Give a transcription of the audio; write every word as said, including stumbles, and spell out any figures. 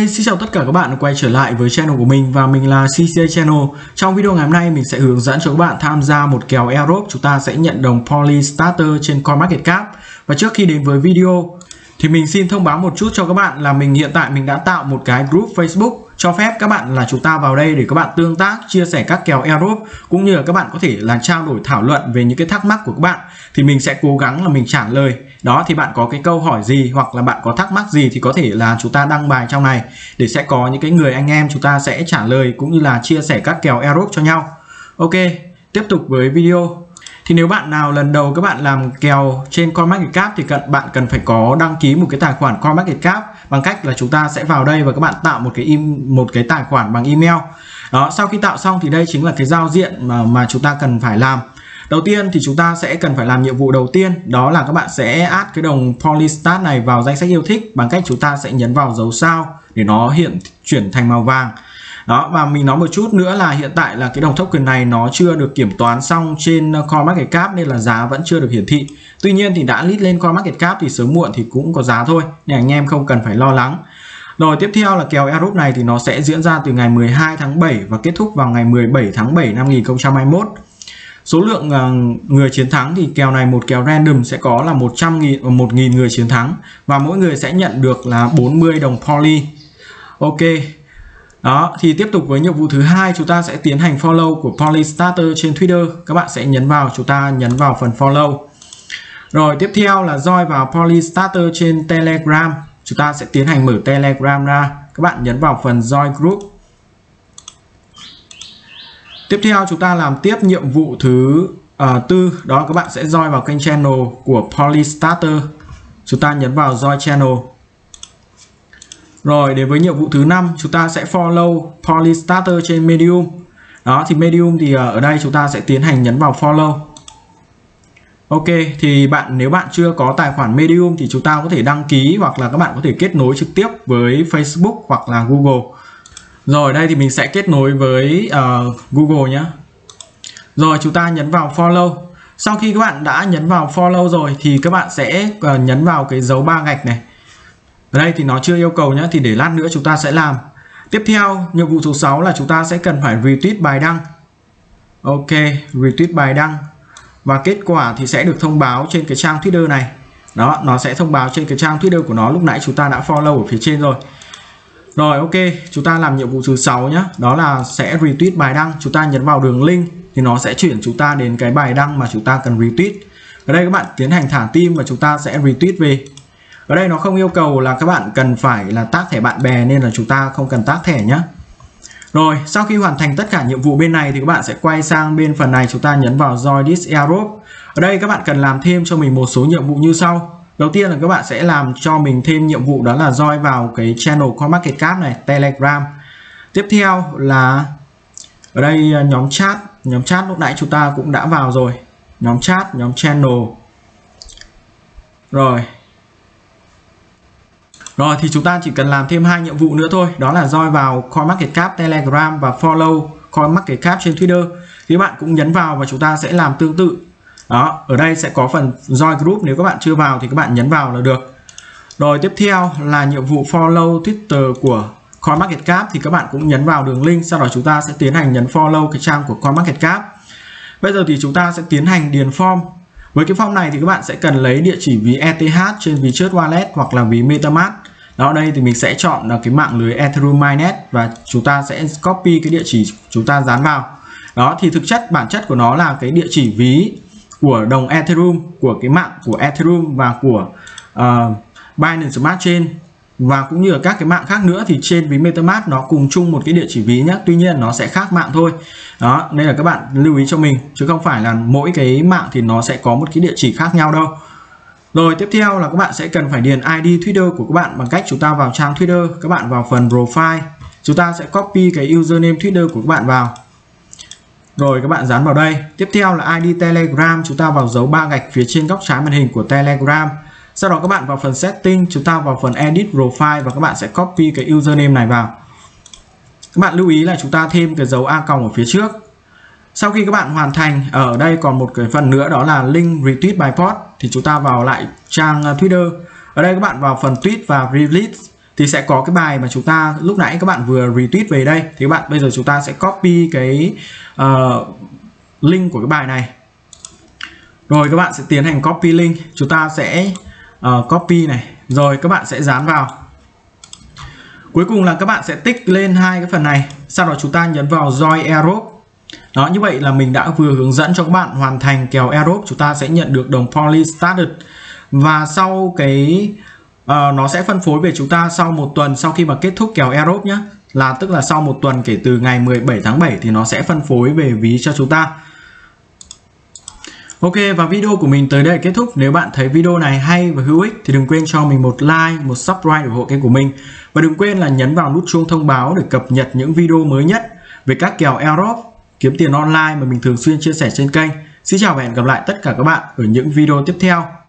xin chào tất cả các bạn đã quay trở lại với channel của mình và mình là xê xê Channel. Trong video ngày hôm nay mình sẽ hướng dẫn cho các bạn tham gia một kèo airdrop, chúng ta sẽ nhận đồng Polystarter trên CoinMarketCap. Và trước khi đến với video thì mình xin thông báo một chút cho các bạn là mình hiện tại mình đã tạo một cái group Facebook cho phép các bạn là chúng ta vào đây để các bạn tương tác, chia sẻ các kèo airdrop, cũng như là các bạn có thể là trao đổi thảo luận về những cái thắc mắc của các bạn, thì mình sẽ cố gắng là mình trả lời. Đó, thì bạn có cái câu hỏi gì hoặc là bạn có thắc mắc gì thì có thể là chúng ta đăng bài trong này để sẽ có những cái người anh em chúng ta sẽ trả lời cũng như là chia sẻ các kèo airdrop cho nhau. Ok, tiếp tục với video. Thì nếu bạn nào lần đầu các bạn làm kèo trên CoinMarketCap thì cần bạn cần phải có đăng ký một cái tài khoản CoinMarketCap bằng cách là chúng ta sẽ vào đây và các bạn tạo một cái im một cái tài khoản bằng email. Đó, sau khi tạo xong thì đây chính là cái giao diện mà mà chúng ta cần phải làm. Đầu tiên thì chúng ta sẽ cần phải làm nhiệm vụ đầu tiên, đó là các bạn sẽ add cái đồng Polystarter này vào danh sách yêu thích bằng cách chúng ta sẽ nhấn vào dấu sao để nó hiện chuyển thành màu vàng. Đó, và mình nói một chút nữa là hiện tại là cái đồng token này nó chưa được kiểm toán xong trên CoinMarketCap nên là giá vẫn chưa được hiển thị. Tuy nhiên thì đã list lên CoinMarketCap thì sớm muộn thì cũng có giá thôi, nên anh em không cần phải lo lắng. Rồi tiếp theo là kèo airdrop này thì nó sẽ diễn ra từ ngày mười hai tháng bảy và kết thúc vào ngày mười bảy tháng bảy năm hai nghìn không trăm hai mươi mốt. Số lượng uh, người chiến thắng thì kèo này một kèo random sẽ có là một trăm nghìn một nghìn người chiến thắng và mỗi người sẽ nhận được là bốn mươi đồng poly. Ok. Đó, thì tiếp tục với nhiệm vụ thứ hai, chúng ta sẽ tiến hành follow của Polystarter trên Twitter. Các bạn sẽ nhấn vào, chúng ta nhấn vào phần follow. Rồi tiếp theo là join vào Polystarter trên Telegram. Chúng ta sẽ tiến hành mở Telegram ra. Các bạn nhấn vào phần join group. Tiếp theo chúng ta làm tiếp nhiệm vụ thứ uh, tư, đó các bạn sẽ join vào kênh channel của Polystarter. Chúng ta nhấn vào join channel. Rồi đến với nhiệm vụ thứ năm, chúng ta sẽ follow Polystarter trên Medium. Đó, thì Medium thì uh, ở đây chúng ta sẽ tiến hành nhấn vào follow. Ok, thì bạn nếu bạn chưa có tài khoản Medium thì chúng ta có thể đăng ký hoặc là các bạn có thể kết nối trực tiếp với Facebook hoặc là Google. Rồi đây thì mình sẽ kết nối với uh, Google nhé. Rồi chúng ta nhấn vào follow. Sau khi các bạn đã nhấn vào follow rồi thì các bạn sẽ uh, nhấn vào cái dấu ba gạch này. Ở đây thì nó chưa yêu cầu nhé, thì để lát nữa chúng ta sẽ làm. Tiếp theo nhiệm vụ số sáu là chúng ta sẽ cần phải retweet bài đăng. Ok, retweet bài đăng. Và kết quả thì sẽ được thông báo trên cái trang Twitter này. Đó, nó sẽ thông báo trên cái trang Twitter của nó lúc nãy chúng ta đã follow ở phía trên rồi. Rồi ok, chúng ta làm nhiệm vụ thứ sáu nhé. Đó là sẽ retweet bài đăng. Chúng ta nhấn vào đường link thì nó sẽ chuyển chúng ta đến cái bài đăng mà chúng ta cần retweet. Ở đây các bạn tiến hành thả tim và chúng ta sẽ retweet về. Ở đây nó không yêu cầu là các bạn cần phải là tác thẻ bạn bè nên là chúng ta không cần tác thẻ nhé. Rồi sau khi hoàn thành tất cả nhiệm vụ bên này thì các bạn sẽ quay sang bên phần này, chúng ta nhấn vào Join this airdrop. Ở đây các bạn cần làm thêm cho mình một số nhiệm vụ như sau. Đầu tiên là các bạn sẽ làm cho mình thêm nhiệm vụ đó là join vào cái channel CoinMarketCap này, Telegram. Tiếp theo là ở đây nhóm chat, nhóm chat lúc nãy chúng ta cũng đã vào rồi. Nhóm chat, nhóm channel. Rồi. Rồi thì chúng ta chỉ cần làm thêm hai nhiệm vụ nữa thôi, đó là join vào CoinMarketCap Telegram và follow CoinMarketCap trên Twitter. Thì các bạn cũng nhấn vào và chúng ta sẽ làm tương tự. Đó, ở đây sẽ có phần join group, nếu các bạn chưa vào thì các bạn nhấn vào là được. Rồi tiếp theo là nhiệm vụ follow Twitter của CoinMarketCap thì các bạn cũng nhấn vào đường link, sau đó chúng ta sẽ tiến hành nhấn follow cái trang của CoinMarketCap. Bây giờ thì chúng ta sẽ tiến hành điền form. Với cái form này thì các bạn sẽ cần lấy địa chỉ ví e tê hát trên ví Trust Wallet hoặc là ví MetaMask. Đó, đây thì mình sẽ chọn là cái mạng lưới Ethereum Mainnet và chúng ta sẽ copy cái địa chỉ chúng ta dán vào. Đó, thì thực chất bản chất của nó là cái địa chỉ ví của đồng Ethereum, của cái mạng của Ethereum và của uh, Binance Smart Chain và cũng như là các cái mạng khác nữa, thì trên ví MetaMask nó cùng chung một cái địa chỉ ví nhé, tuy nhiên nó sẽ khác mạng thôi. Đó, nên là các bạn lưu ý cho mình chứ không phải là mỗi cái mạng thì nó sẽ có một cái địa chỉ khác nhau đâu. Rồi tiếp theo là các bạn sẽ cần phải điền i đê Twitter của các bạn bằng cách chúng ta vào trang Twitter, các bạn vào phần profile, chúng ta sẽ copy cái username Twitter của các bạn vào. Rồi các bạn dán vào đây. Tiếp theo là i đê Telegram, chúng ta vào dấu ba gạch phía trên góc trái màn hình của Telegram. Sau đó các bạn vào phần setting, chúng ta vào phần edit profile và các bạn sẽ copy cái username này vào. Các bạn lưu ý là chúng ta thêm cái dấu a còng ở phía trước. Sau khi các bạn hoàn thành, ở đây còn một cái phần nữa đó là link retweet by post, thì chúng ta vào lại trang Twitter. Ở đây các bạn vào phần tweet và release thì sẽ có cái bài mà chúng ta lúc nãy các bạn vừa retweet về đây. Thì các bạn bây giờ chúng ta sẽ copy cái uh, link của cái bài này. Rồi các bạn sẽ tiến hành copy link, chúng ta sẽ uh, copy này, rồi các bạn sẽ dán vào. Cuối cùng là các bạn sẽ tích lên hai cái phần này, sau đó chúng ta nhấn vào Join Airdrop. Đó, như vậy là mình đã vừa hướng dẫn cho các bạn hoàn thành kèo airdrop, chúng ta sẽ nhận được đồng Poly Started. Và sau cái uh, nó sẽ phân phối về chúng ta sau một tuần sau khi mà kết thúc kèo airdrop nhé, là tức là sau một tuần kể từ ngày mười bảy tháng bảy thì nó sẽ phân phối về ví cho chúng ta. Ok, và video của mình tới đây là kết thúc. Nếu bạn thấy video này hay và hữu ích thì đừng quên cho mình một like, một subscribe ủng hộ kênh của mình. Và đừng quên là nhấn vào nút chuông thông báo để cập nhật những video mới nhất về các kèo airdrop, kiếm tiền online mà mình thường xuyên chia sẻ trên kênh. Xin chào và hẹn gặp lại tất cả các bạn ở những video tiếp theo.